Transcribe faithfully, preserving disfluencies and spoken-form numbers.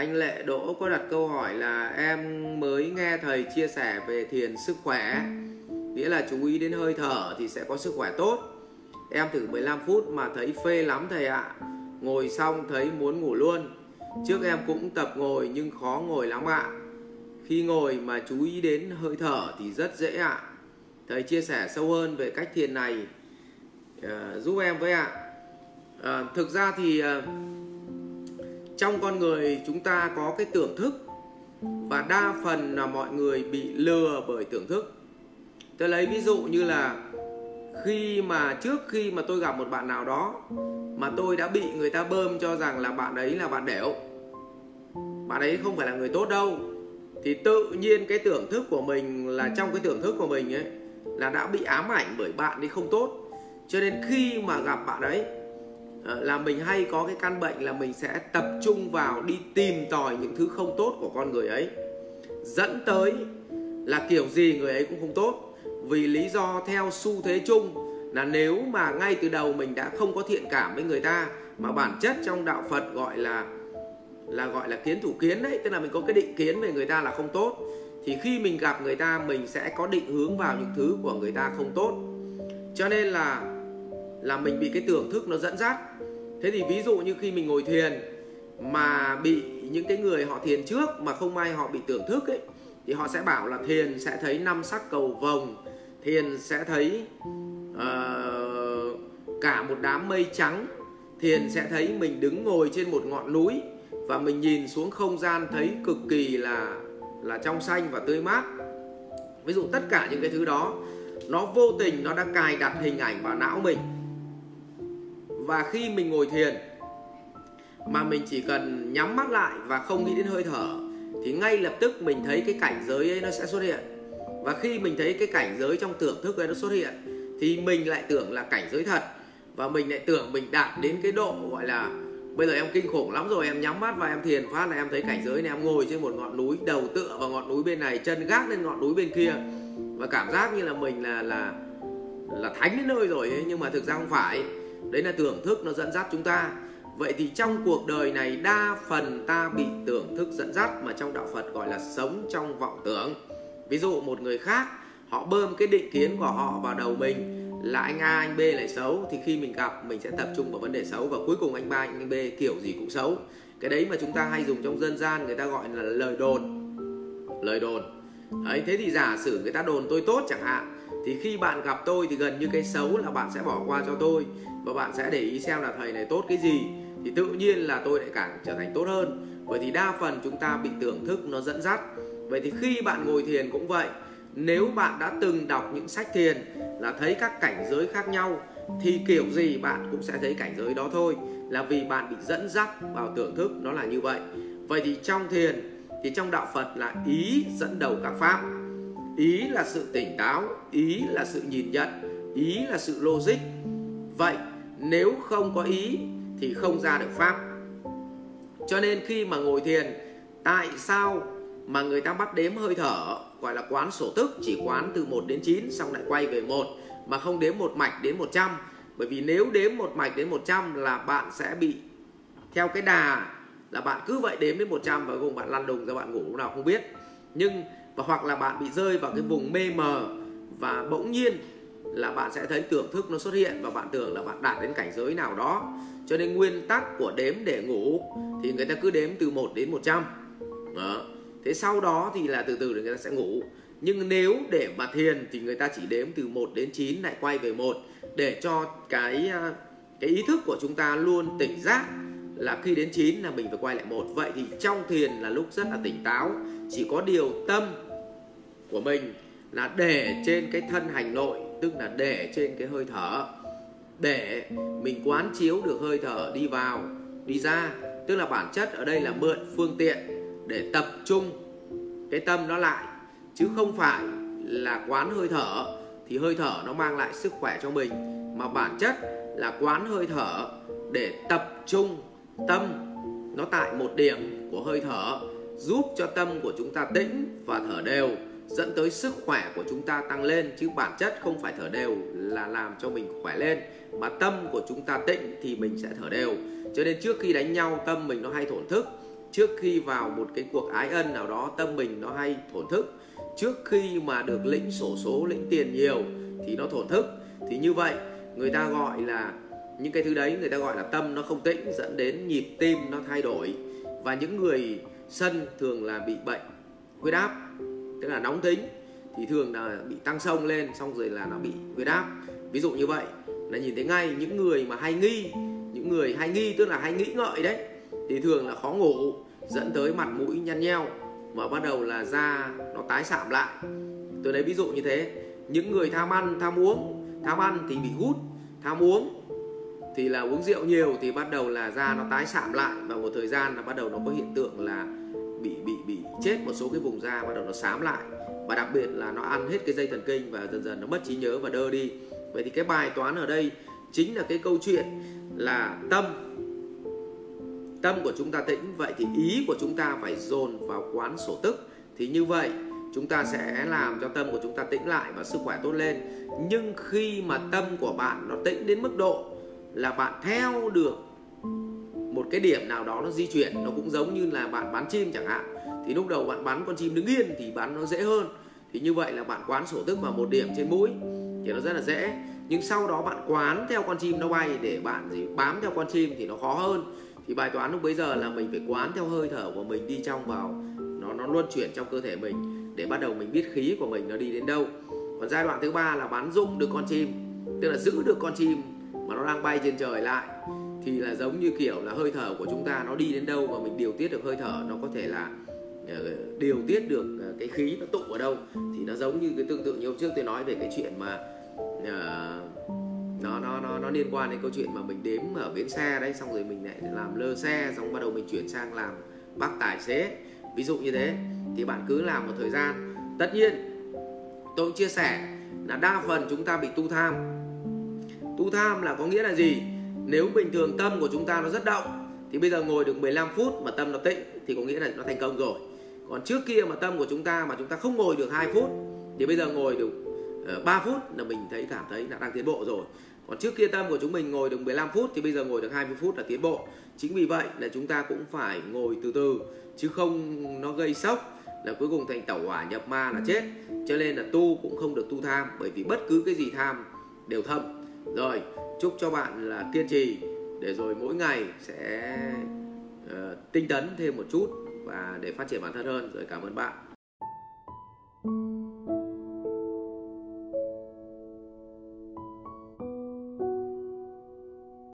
Anh Lệ Đỗ có đặt câu hỏi là em mới nghe thầy chia sẻ về thiền sức khỏe, nghĩa là chú ý đến hơi thở thì sẽ có sức khỏe tốt. Em thử mười lăm phút mà thấy phê lắm thầy ạ. Ngồi xong thấy muốn ngủ luôn. Trước em cũng tập ngồi nhưng khó ngồi lắm ạ. Khi ngồi mà chú ý đến hơi thở thì rất dễ ạ. Thầy chia sẻ sâu hơn về cách thiền này uh, giúp em với ạ. uh, Thực ra thì uh, trong con người chúng ta có cái tưởng thức, và đa phần là mọi người bị lừa bởi tưởng thức. Tôi lấy ví dụ như là khi mà trước khi mà tôi gặp một bạn nào đó mà tôi đã bị người ta bơm cho rằng là bạn ấy là bạn đểu, bạn ấy không phải là người tốt đâu, thì tự nhiên cái tưởng thức của mình là trong cái tưởng thức của mình ấy là đã bị ám ảnh bởi bạn ấy không tốt. Cho nên khi mà gặp bạn ấy là mình hay có cái căn bệnh là mình sẽ tập trung vào đi tìm tòi những thứ không tốt của con người ấy, dẫn tới là kiểu gì người ấy cũng không tốt. Vì lý do theo xu thế chung là nếu mà ngay từ đầu mình đã không có thiện cảm với người ta, mà bản chất trong đạo Phật gọi là là gọi là kiến thủ kiến đấy, tức là mình có cái định kiến về người ta là không tốt, thì khi mình gặp người ta mình sẽ có định hướng vào những thứ của người ta không tốt. Cho nên là là mình bị cái tưởng thức nó dẫn dắt. Thế thì ví dụ như khi mình ngồi thiền mà bị những cái người họ thiền trước mà không may họ bị tưởng thức ấy, thì họ sẽ bảo là thiền sẽ thấy năm sắc cầu vồng, thiền sẽ thấy uh, cả một đám mây trắng, thiền sẽ thấy mình đứng ngồi trên một ngọn núi và mình nhìn xuống không gian thấy cực kỳ là là trong xanh và tươi mát. Ví dụ tất cả những cái thứ đó nó vô tình nó đã cài đặt hình ảnh vào não mình. Và khi mình ngồi thiền mà mình chỉ cần nhắm mắt lại và không nghĩ đến hơi thở thì ngay lập tức mình thấy cái cảnh giới ấy nó sẽ xuất hiện. Và khi mình thấy cái cảnh giới trong tưởng thức ấy nó xuất hiện thì mình lại tưởng là cảnh giới thật, và mình lại tưởng mình đạt đến cái độ gọi là bây giờ em kinh khủng lắm rồi, em nhắm mắt và em thiền phát là em thấy cảnh giới này, em ngồi trên một ngọn núi, đầu tựa vào ngọn núi bên này, chân gác lên ngọn núi bên kia, và cảm giác như là mình là là là thánh đến nơi rồi ấy. Nhưng mà thực ra không phải. Đấy là tưởng thức nó dẫn dắt chúng ta. Vậy thì trong cuộc đời này đa phần ta bị tưởng thức dẫn dắt, mà trong đạo Phật gọi là sống trong vọng tưởng. Ví dụ một người khác họ bơm cái định kiến của họ vào đầu mình là anh A anh B lại xấu, thì khi mình gặp mình sẽ tập trung vào vấn đề xấu, và cuối cùng anh ba anh B kiểu gì cũng xấu. Cái đấy mà chúng ta hay dùng trong dân gian người ta gọi là lời đồn. Lời đồn đấy, thế thì giả sử người ta đồn tôi tốt chẳng hạn, thì khi bạn gặp tôi thì gần như cái xấu là bạn sẽ bỏ qua cho tôi, và bạn sẽ để ý xem là thầy này tốt cái gì, thì tự nhiên là tôi lại càng trở thành tốt hơn. Vậy thì đa phần chúng ta bị tưởng thức nó dẫn dắt. Vậy thì khi bạn ngồi thiền cũng vậy. Nếu bạn đã từng đọc những sách thiền là thấy các cảnh giới khác nhau, thì kiểu gì bạn cũng sẽ thấy cảnh giới đó thôi, là vì bạn bị dẫn dắt vào tưởng thức, nó là như vậy. Vậy thì trong thiền thì trong đạo Phật là ý dẫn đầu các pháp. Ý là sự tỉnh táo, ý là sự nhìn nhận, ý là sự logic. Vậy nếu không có ý thì không ra được pháp. Cho nên khi mà ngồi thiền, tại sao mà người ta bắt đếm hơi thở, gọi là quán sổ tức, chỉ quán từ một đến chín xong lại quay về một, mà không đếm một mạch đến một trăm? Bởi vì nếu đếm một mạch đến một trăm là bạn sẽ bị theo cái đà là bạn cứ vậy đếm đến một trăm và cùng bạn lăn đùng ra, bạn ngủ lúc nào không biết. Nhưng và hoặc là bạn bị rơi vào cái vùng mê mờ, và bỗng nhiên là bạn sẽ thấy tưởng thức nó xuất hiện và bạn tưởng là bạn đạt đến cảnh giới nào đó. Cho nên nguyên tắc của đếm để ngủ thì người ta cứ đếm từ một đến một trăm. Đó. Thế sau đó thì là từ từ để người ta sẽ ngủ. Nhưng nếu để mà thiền thì người ta chỉ đếm từ một đến chín lại quay về một, để cho cái cái ý thức của chúng ta luôn tỉnh giác là khi đến chín là mình phải quay lại một. Vậy thì trong thiền là lúc rất là tỉnh táo, chỉ có điều tâm của mình là để trên cái thân hành nội, tức là để trên cái hơi thở, để mình quán chiếu được hơi thở đi vào, đi ra. Tức là bản chất ở đây là mượn phương tiện để tập trung cái tâm nó lại, chứ không phải là quán hơi thở thì hơi thở nó mang lại sức khỏe cho mình, mà bản chất là quán hơi thở để tập trung tâm nó tại một điểm của hơi thở, giúp cho tâm của chúng ta tĩnh và thở đều, dẫn tới sức khỏe của chúng ta tăng lên. Chứ bản chất không phải thở đều là làm cho mình khỏe lên, mà tâm của chúng ta tĩnh thì mình sẽ thở đều. Cho nên trước khi đánh nhau tâm mình nó hay thổn thức, trước khi vào một cái cuộc ái ân nào đó, tâm mình nó hay thổn thức. Trước khi mà được lĩnh xổ số, lĩnh tiền nhiều thì nó thổn thức. Thì như vậy người ta gọi là những cái thứ đấy người ta gọi là tâm nó không tĩnh, dẫn đến nhịp tim nó thay đổi. Và những người sân thường là bị bệnh huyết áp, tức là nóng tính, thì thường là bị tăng xông lên, xong rồi là nó bị huyết áp. Ví dụ như vậy là nhìn thấy ngay. Những người mà hay nghi, những người hay nghi tức là hay nghĩ ngợi đấy, thì thường là khó ngủ, dẫn tới mặt mũi nhăn nheo, mà bắt đầu là da nó tái sạm lại. Tôi lấy ví dụ như thế. Những người tham ăn, tham uống, tham ăn thì bị gút, tham uống thì là uống rượu nhiều, thì bắt đầu là da nó tái sạm lại, và một thời gian là bắt đầu nó có hiện tượng là bị bị bị chết một số cái vùng da, bắt đầu nó xám lại, và đặc biệt là nó ăn hết cái dây thần kinh và dần dần nó mất trí nhớ và đơ đi. Vậy thì cái bài toán ở đây chính là cái câu chuyện là tâm tâm của chúng ta tĩnh. Vậy thì ý của chúng ta phải dồn vào quán sổ tức, thì như vậy chúng ta sẽ làm cho tâm của chúng ta tĩnh lại và sức khỏe tốt lên. Nhưng khi mà tâm của bạn nó tĩnh đến mức độ là bạn theo được một cái điểm nào đó nó di chuyển, nó cũng giống như là bạn bắn chim chẳng hạn, thì lúc đầu bạn bắn con chim đứng yên thì bắn nó dễ hơn. Thì như vậy là bạn quán sổ tức vào một điểm trên mũi thì nó rất là dễ. Nhưng sau đó bạn quán theo con chim nó bay để bạn gì bám theo con chim thì nó khó hơn. Thì bài toán lúc bấy giờ là mình phải quán theo hơi thở của mình đi trong vào, nó nó luân chuyển trong cơ thể mình, để bắt đầu mình biết khí của mình nó đi đến đâu. Còn giai đoạn thứ ba là bắn dụng được con chim, tức là giữ được con chim mà nó đang bay trên trời lại, thì là giống như kiểu là hơi thở của chúng ta nó đi đến đâu mà mình điều tiết được hơi thở, nó có thể là uh, điều tiết được uh, cái khí nó tụ ở đâu. Thì nó giống như cái tương tự như hôm trước tôi nói về cái chuyện mà uh, nó nó nó nó liên quan đến câu chuyện mà mình đếm ở bến xe đấy, xong rồi mình lại làm lơ xe, xong bắt đầu mình chuyển sang làm bác tài xế, ví dụ như thế. Thì bạn cứ làm một thời gian. Tất nhiên tôi chia sẻ là đa phần chúng ta bị tu tham. Tu tham là có nghĩa là gì? Nếu bình thường tâm của chúng ta nó rất động, thì bây giờ ngồi được mười lăm phút mà tâm nó tĩnh thì có nghĩa là nó thành công rồi. Còn trước kia mà tâm của chúng ta mà chúng ta không ngồi được hai phút, thì bây giờ ngồi được ba phút là mình thấy cảm thấy là đang tiến bộ rồi. Còn trước kia tâm của chúng mình ngồi được mười lăm phút, thì bây giờ ngồi được hai mươi phút là tiến bộ. Chính vì vậy là chúng ta cũng phải ngồi từ từ, chứ không nó gây sốc là cuối cùng thành tẩu hỏa nhập ma là chết. Cho nên là tu cũng không được tu tham, bởi vì bất cứ cái gì tham đều thâm. Rồi, chúc cho bạn là kiên trì, để rồi mỗi ngày sẽ uh, tinh tấn thêm một chút và để phát triển bản thân hơn. Rồi, cảm ơn bạn.